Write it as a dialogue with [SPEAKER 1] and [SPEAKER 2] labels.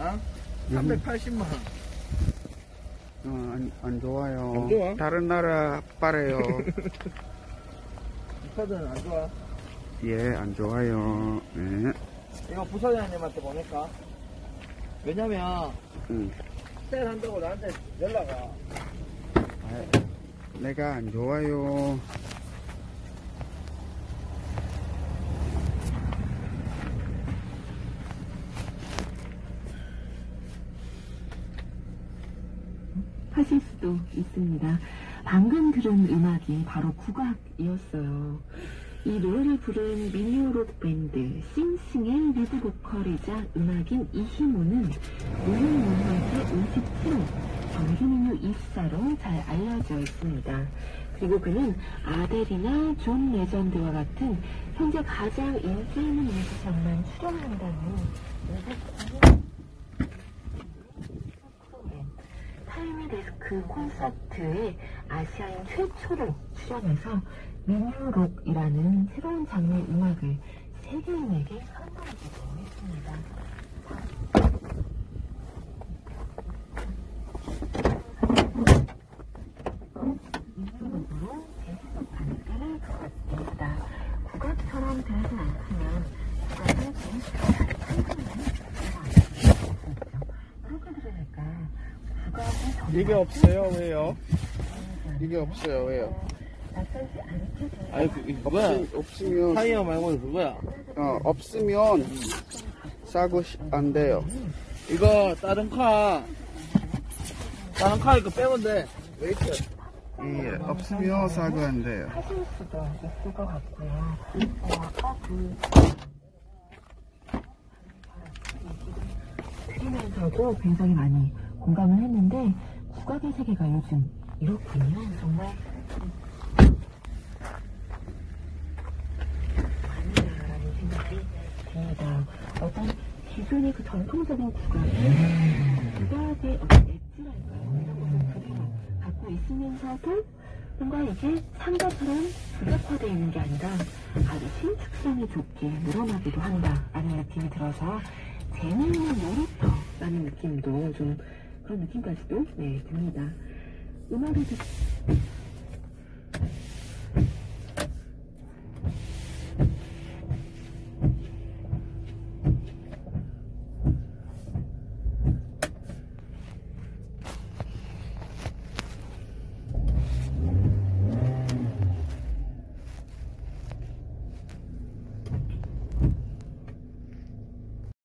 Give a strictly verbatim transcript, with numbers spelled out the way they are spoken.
[SPEAKER 1] 얼마야? 삼백팔십만 원.
[SPEAKER 2] 어, 안, 안 좋아요.
[SPEAKER 1] 안 좋아?
[SPEAKER 2] 다른 나라 빠래요.
[SPEAKER 1] 이 카드는 안 좋아?
[SPEAKER 2] 예, 안 좋아요. 네.
[SPEAKER 1] 이거 부사장님한테 보낼까? 왜냐면
[SPEAKER 2] 응.
[SPEAKER 1] 세일 한다고 나한테 연락 와.
[SPEAKER 2] 아, 내가 안 좋아요.
[SPEAKER 3] 하실 수도 있습니다. 방금 들은 음악이 바로 국악이었어요. 이 노래를 부른 미니오록 밴드 싱싱의 리드 보컬이자 음악인 이희모는 무용문화계 오십칠 호 정규민요 입사로 잘 알려져 있습니다. 그리고 그는 아델이나 존 레전드와 같은 현재 가장 인기 있는 뮤지션만 출연한다는 미국 타이미데스크 콘서트에 아시아인 최초로 출연해서 미뉴록이라는 새로운 장르의 음악을 세계인에게 선보이기도 했습니다. 미뉴록으로 제주도 반대를 걷었습니다. 국악처럼 되진 않지만 국악을 제주도 그렇게 들으니까
[SPEAKER 2] 이게 없어요, 왜요? 이게 없어요, 왜요?
[SPEAKER 1] 아니 그, 이거 뭐야?
[SPEAKER 2] 없, 없으면,
[SPEAKER 1] 타이어 말고는 그거야.
[SPEAKER 2] 어, 없으면 사고 시- 안 돼요.
[SPEAKER 1] 이거 다른 카 다른 카 이거 빼면 돼. 왜 있어?
[SPEAKER 2] 예, 없으면 사고 안 돼요.
[SPEAKER 3] 하실 수도 있을 것 같고요. 어, 아까 그 드리면서도 굉장히 많이 공감을 했는데 국악의 세계가 요즘 이렇군요. 정말 아니라는 생각이 듭니다. 어떤 기존의 그 전통적인 국악이 국악의 어떤 엣지랄까요? 이런 것을 그대로 갖고 있으면서도 뭔가 이게 상대처럼 부적화되어 있는 게 아니라 아주 신축성이 좋게 늘어나기도 한다라는 느낌이 들어서 재미있는 놀이터라는 느낌도 좀 그런 느낌까지도 네, 듭니다. 음악을 듣